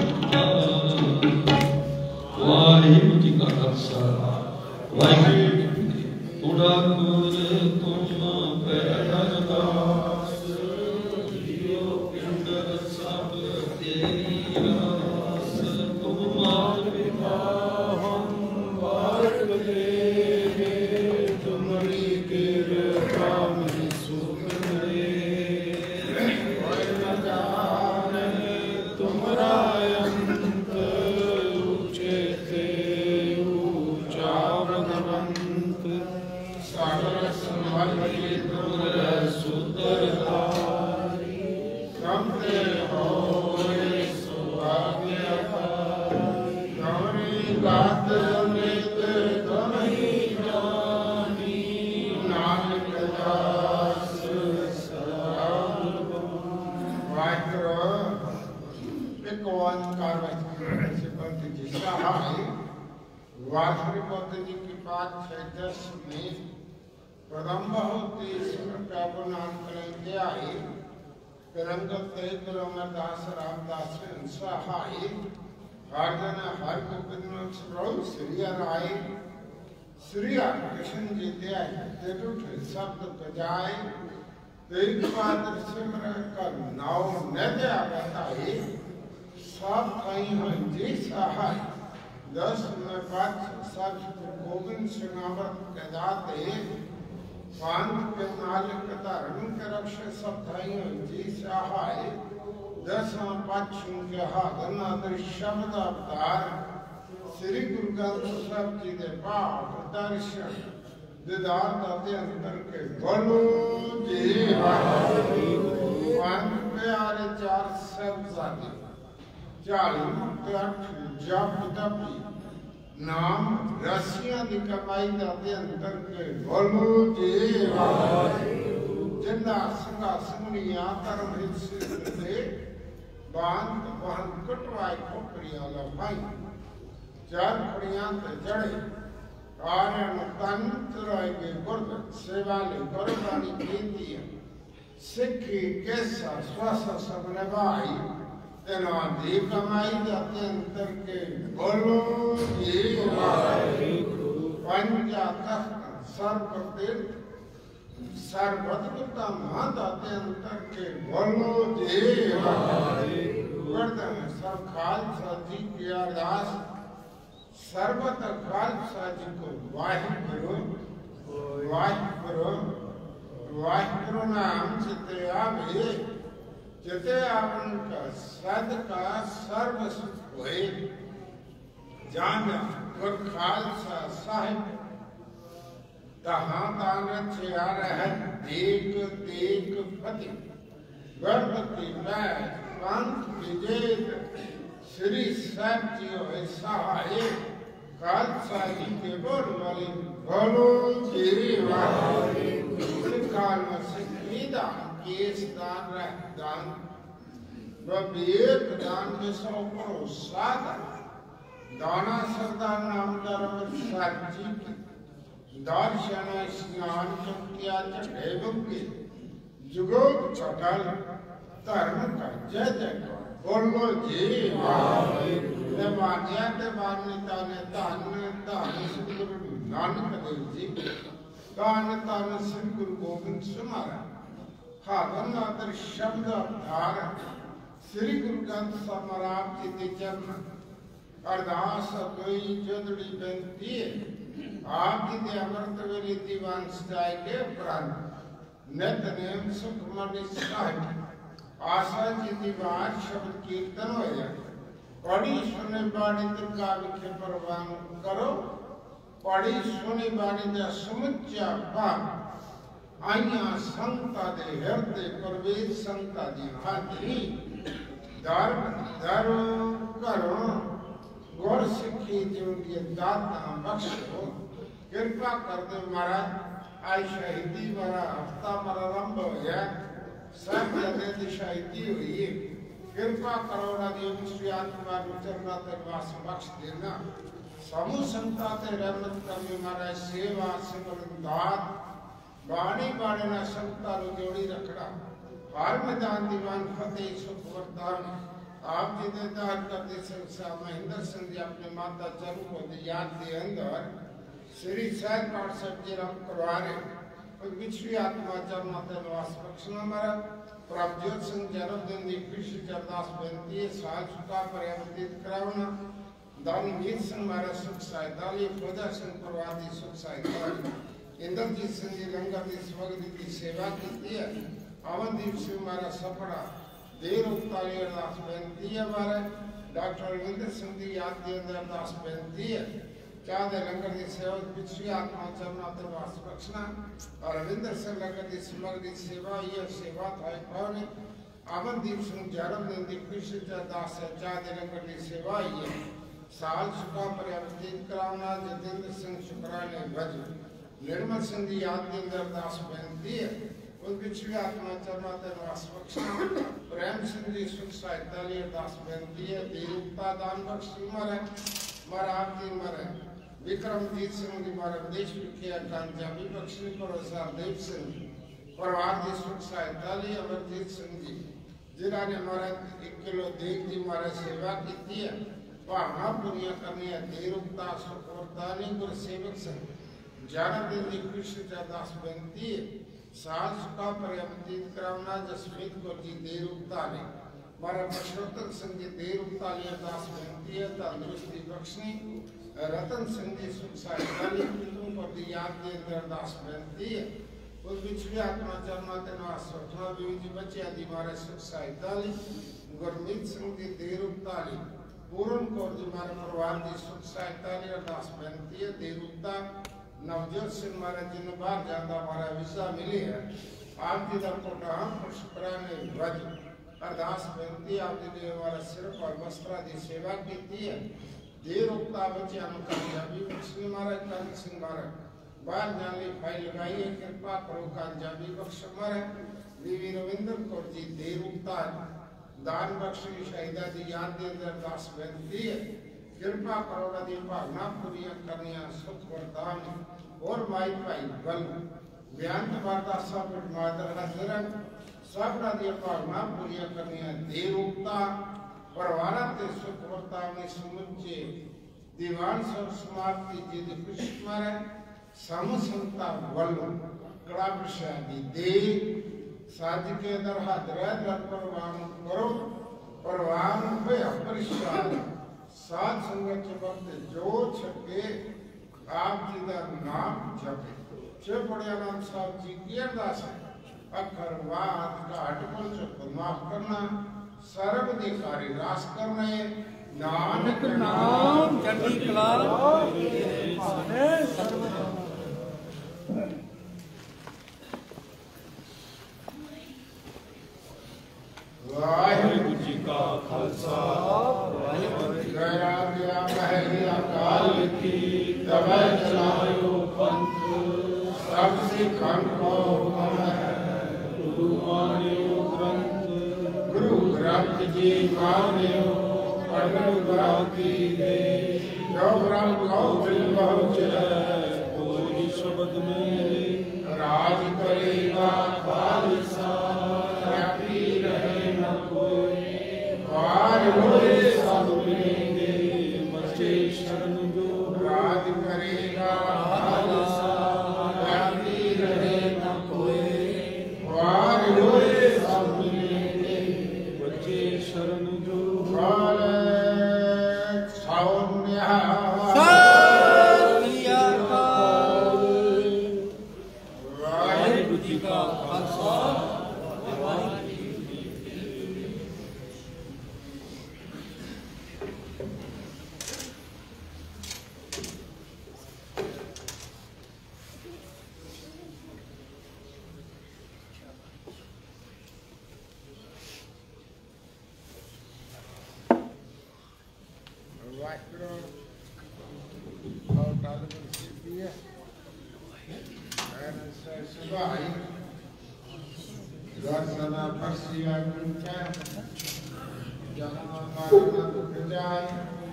वाहिगुरु जी का खालसा वाहिगुरु जी की फतेह। तुड़ा गुर तुम पैदा दास जियो पिंड सब तेरी रास तुम मात पिता हम बारक देवे तुम्हारी कृपा में सुख दे वर्ण जाने तुम्हारा अंत ऊंचे से ऊंचा भगवंत सागर संभल तुर सुंदर धारी कमते हो सुभाग्य गौरी गात मृत तुम ही जानी नानक दास सदा वाहिगुरु एक ओंकार वाहिगुरु से पंथ जी सहाय वाहिगुरु पंथ जी की बात है दस में प्रदम्भ होती ईश्वर का नाम करेंगे आई करंगत तेज दास रामदास सहाय हर जन हर गोविंद सुरो श्री राय श्री कृष्ण जी दे तेरुठ शब्द बजाए तेरी बात सिमरन का नाव न दे बताए सब कहीं हो जी सहाय दस में पाँच सच गोविंद सिंहावत के दाते पांच के नालिक धर्म के रक्ष सब कहीं हो जी सहाय दस में पाँच के हाथन अदृश्य शब्द अवतार श्री गुरु ग्रंथ साहब जी के पाठ दर्शन दिदार दाते अंतर के बोलो जी पांच प्यारे चार शब्द चालीस अठ जप तपी नाम रसिया दी कमाई दाते अंतर के बोलो जी जिंदा संगा संगनिया कर्म हित से बांध बहन कटवाई खोपड़ियां लफाई चार खड़ियां ते जड़े कारण तंत्र के गुर्द सेवाले गुरबानी बेनती है सिक्खी कैसा स्वासा सबने भाई तेना दी कमाई जाते अंतर के बोलो जी पंजा तख्त सर्व तीर्थ सर्वद्भुता महादाते अंतर के बोलो जी वर्धन सब खालसा जी की अरदास सर्वत खालसा जी को वाहिगुरु वाहिगुरु वाहिगुरु नाम चिते आवे चिते आपन का सद का सर्व सुख होए जान गुर खालसा साहिब तहाँ तान चिया रह देख देख फति गर्भवती मैं पंथ विजेत श्री साहब जी हो सहाय खालसा जी के बोल वाली बोलो जी काल में सिक्खीदा केस दान रह दान विवेक दान में सौ करो सादा दाना सरदार नाम धर्म साची की दर्शन स्नान चुकिया चढ़े बुके जुगो चटल धर्म का जय जयकार बोलो जी ने मान्या ते मान्यता ने धन धन श्री गुरु नानक देव जी धन धन श्री गुरु गोविंद सुमारा हावन आदर शब्द अवतार श्री गुरु ग्रंथ समराप जी के चरण अरदास कोई जोदड़ी बेनती है आपकी दे अमृत वेली दीवान सजाए के उपरांत नित नेम सुख मणि साहिब आशा जी दीवार शब्द कीर्तन होया पढ़ी सुने बाणी दुर्गा विखे परवान करो पढ़ी सुने बाणी दा समुच्चा भाग आइया संता दे हृदय प्रवेश संता दी हाजरी धर्म धर्म करो गौर सिक्खी जो की दाता बख्शो कृपा कर दे महाराज आज शहीदी वाला हफ्ता मारा आरंभ हो गया सब जगह दी शहीदी हुई है कृपा करो ना दी श्री आत्मा विचरना ते वास बख्श देना समूह संता ते रहमत करने महाराज सेवा सिमरन दात बाणी बाणी ना संता नु जोड़ी रखड़ा हर मैदान दीवान फतेह सुख वरदान आप जी ने दान करते संसार महेंद्र सिंह जी अपने माता चरण को याद दे अंदर श्री सैद पाठ साहब जी राम करवा रहे और बिछड़ी आत्मा चरण माता निवास बख्शना हमारा प्रभजोत सिंह जन्मदिन की खुशी अरदास बेनती है साल चुका पर अवतीत करावना दानवीर सिंह महाराज सुख सहायता लिए खोजा सिंह प्रवादी सुख सहायता इंद्रजीत सिंह जी लंगर की स्वगति की सेवा की है अवनदीप सिंह महाराज सपड़ा देर उक्ताली अरदास बेनती है हमारे डॉक्टर रविंद्र सिंह जी याद के अंदर अरदास बेनती है चाँद लंगर की सेवा पिछली आत्मा चरना ते वास बख्शना और रविंद्र सिंह लंगर की समग्र सेवा ये सेवा था कौन अमनदीप सिंह जन्मदिन की खुशी अरदास है चाँद लंगर की सेवा ये साल शुक्ला पर अवतीत करावना जतेंद्र सिंह शुक्ला ने भज निर्मल सिंह जी याद के अंदर अरदास बेनती है उन पिछली आत्मा चरना ते वास बख्शना प्रेम सिंह जी सुख सहायता लिए अरदास बेनती है दीरुक्ता दान बख्शी मारे मारा आपकी मारे विक्रमजीत सिंह जी मारे विदेश विखे कामयाबी बख्शनी पर सरदेव सिंह परिवार की सुख सहायता लिए अमरजीत सिंह जी जिन्होंने हमारे एक किलो देख की मारे सेवा की है भावना पूरी करनी है दीरुक्ता सुख वरदानी गुरु सेवक सिंह जन्मदिन की खुशी अरदास बेनती है साल सुखा पर अवतीत करावना जसमीत को जी दीरुक्ता ने मारा पुरुषोत्तम सिंह जी दीरुक्ता लिए अरदास बेनती है तंदुरुस्ती बख्शनी रतन सिंह जी सुख सहायता लिए तुम पर दी याद के अंदर अरदास बेनती है उस बिछड़ी आत्मा चरमा ते निवास रखना बीवी जी बच्चे आदि मारे सुख सहायता ली गुरमीत सिंह जी दीरुक्ता ली पूर्ण कौर जी मारे परिवार की सुख सहायता ली अरदास बेनती है दीरुक्ता नवजोत सिंह महाराज जी ने बाहर जाता हमारा विसा मिली है आप जी का कोटा हम पुष्करा ने ध्वज अरदास बेनती आप जी ने हमारा सिर और वस्त्रा की सेवा की है देर उक्ता बच्चे हम कामयाबी बख्शनी महाराज कान सिंह महाराज बाहर जाने फाइल लगाई है कृपा करो कामयाबी बख्श महाराज बीवी रविंद्र कौर जी देर उक्ता दान बख्शी शहीदा दी याद दे अंदर अरदास बेनती है कृपा करो दी भावना पूरी करनिया सुख वरदान और माई भाई बल बेअंत वारदासा पर मादर हजरन सब दी भावना पूरी करनिया दे रूपता परिवार ते सुख वरदान समुचे दीवान सब समाप्ति जिद खुश मारे समसंता वल कड़ा प्रसादी दे साज के दर हादरा दर परवान करो परवान पे अपरिशाद साध संगत वक्त जो छके आप जी दा नाम जपे छे पड़ियालाल साहब जी की अरदास है अखर वाद घाट पर चुप माफ करना सर्व अधिकारी रास करने नानक नाम चढ़ी कला वाहिगुरु जी का खालसा वाहिगुरु जी की अकाल की तब चलायो पंथ सब सिखन को हुक्म है गुरु मानियो ग्रंथ गुरु ग्रंथ जी मानियो पढ़न की दे जो ब्रह्म कौ बिल पहुँचे कोई शब्द में राज करेगा खालसा वार होए सब मिलेंगे बचे शरण जो राज करेगा खालसा व्यापी रहे न कोई वार होए सब मिलेंगे बचे शरण जो सौम्या वाहिगुरु जी का Khalsa Rasana Pasya Kunca Janama Marana Dukajai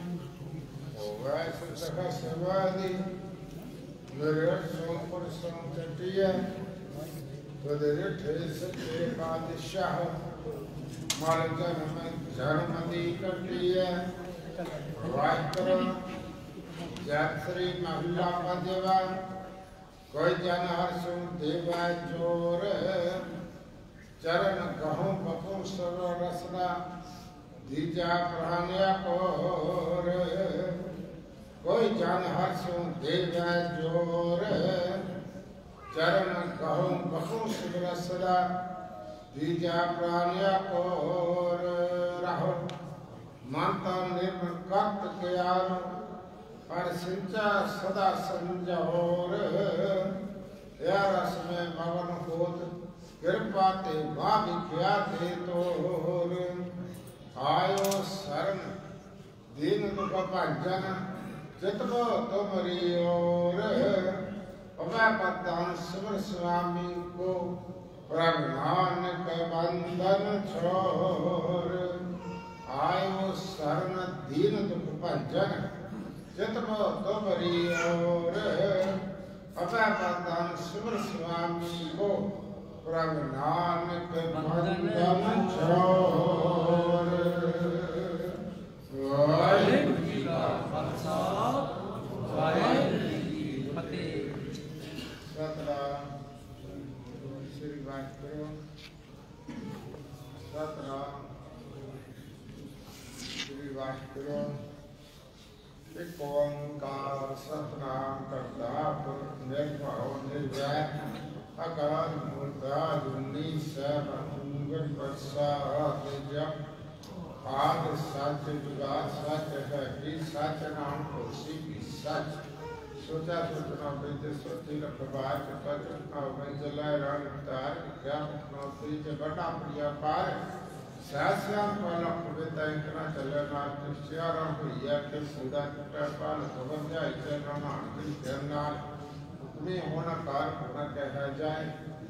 Ovasa Sakasavadi Virat Sompur Samtatiya Virat Satya Padishah Malajanama Janamadi Katiya Vaikara Jatri Mahila Padeva कोई जन हर्षु देवा जोर चरण कहूँ बपू सर रसना दीजा प्राण्या कोर कोई जन हर्षु देवा जोर चरण कहूँ बपू सर रसना दीजा प्राण्या कोर राहो मानता निर्मल कर्त के आरो पर सिंचा सदा संजोर या रस में मगन होत कृपा ते भाभी क्या थे तोर आयो शरण दीन दुख भंजन चितको तुमरी ओर अवै पदान सिमर स्वामी को प्रभ नानक बंधन छोर आयो शरण दीन दुख भंजन चितको तुमरी ओर अवै पदान सिमर स्वामी को प्रभ नानक बंधन छोर वाहिगुरु जी का खालसा वाहिगुरु जी की फतेह। सतनाम श्री वाहिगुरु सतनाम श्री वाहिगुरु एक ओंकार सतनाम करता पुरख निर्भव निर्वैर अकाल मूर्त आदि सैभंगुर प्रसाद जप आद सच जुगा सच है कि सच नाम खुशी की सच सोचा सोचना बेटे सोची रखबार के पत्र में जलाए रण तार क्या नौकरी से बड़ा प्रिया पार शास्त्रम पाला कविता इतना चले ना तिश्यारा भैया के पूरा टपाल खबर जाए चलना के नाल में होना कार होना कहा जाए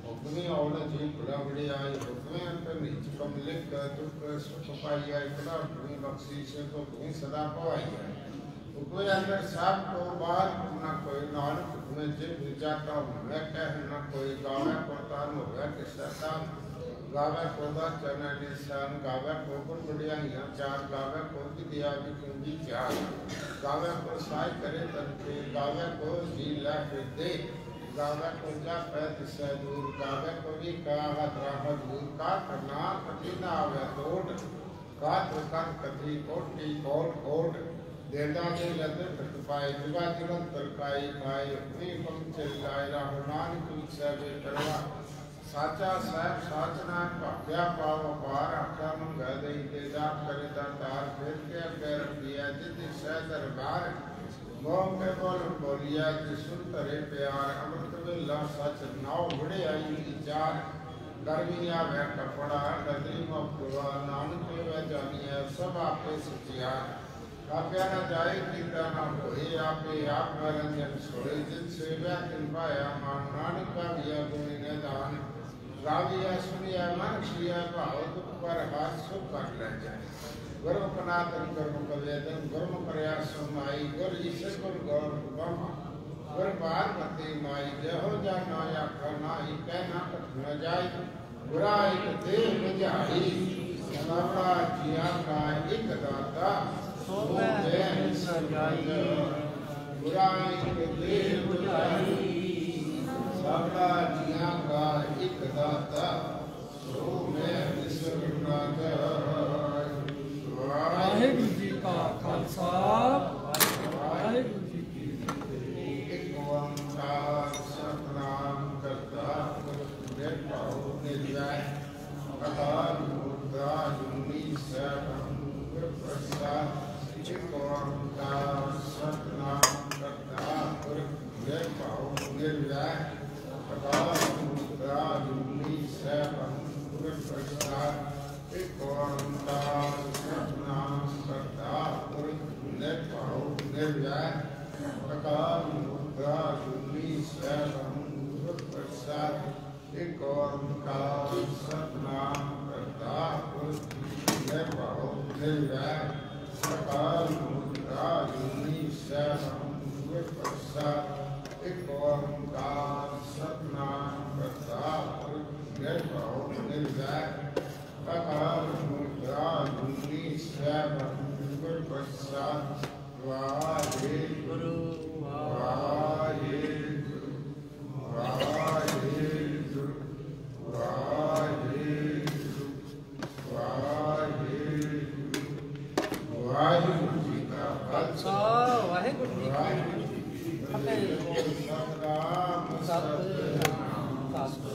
हुक्मी औल जी खुला बड़े आए हुक्मे अंतर नीच कमलिक दुख सुख पाई आए खुला हुक्मी बख्शी से तो हुक्मी सदा पाई आए हुक्मे अंदर सब तो बाद ना कोई नानक हुक्मे जिब जाता हुए कह ना कोई गावे कोतान होवे किसता गावे कोदा चना निशान गावे कोकुन बढ़िया यहाँ चार गावे को की दिया भी कुंजी चार गावे को साई करे तनके गावे को जी ला दे गावे को जा पैद से दूर गावे को भी कहा द्राह दूर का करना कठिन आवे तोड़ का दुकान कथी कोटी कोट कोट देदा दे लदे फट पाए जुगा जीवन तरकाई खाए अपनी पंच लाए रहमान की से करवा साचा साहब साचना भाग्या पाव पार आख्या मन गए दे देदा करे दा तार फिर के पैर दिया जित से दरबार मोह के बोल बोलिया कि सुन तरे प्यार अमृत वेला सच नाव बड़े आई विचार गर्मिया वह कपड़ा गदरी मफुआ नानक वे जानिए सब आपे सचिया आपे न जाए चिंता न होए आपे आप रंजन सोए जिन सेवा किन पाया मान नानक का दिया गुणी ने दान गाविया सुनिया मन किया भाव दुख पर हाथ सुख कर ले जाए गर्व कनातन कर्म कवेदन गर्म प्रयास समाई गर ईश्वर कर गौर ब्रह्मा गर बार मते माई जहो जा नाया करनाई कहना कठ न जाय बुराई दे बुझाई सबका जिया का एक दाता सो मैं सजाई बुराई दे बुझाई सबका जिया का एक दाता सो मैं ईश्वर वाहिगुरु जी का खालसा वाहिगुरु जी की फतेह। एक ओंकार सतनाम करता निर्भव निर्वैर अकाल मूर्ता जुनी सर्वं प्रसाद एक ओंकार सतनाम करता निर्भव निर्वैर अकाल मूर्ता जुनी सर्वं प्रसाद एक ओंकार सतनाम करता निर्भव निर्वैर अकाल मूर्ता जुनी सर्वं प्रसाद एक ओंकार सतनाम करता निर्भव निर्वैर अकाल मूर्ता जुनी सर्वं प्रसाद एक ओंकार सतनाम करता निर्भव निर्वैर अकाल मूर्ता जुनी सर्वं प्रसाद वाहिगुरु वाहिगुरु वाहिगुरु वाहिगुरु वाहिगुरु वाहिगुरु जी का खालसा वाहिगुरु जी की फतेह। सतनाम सतनाम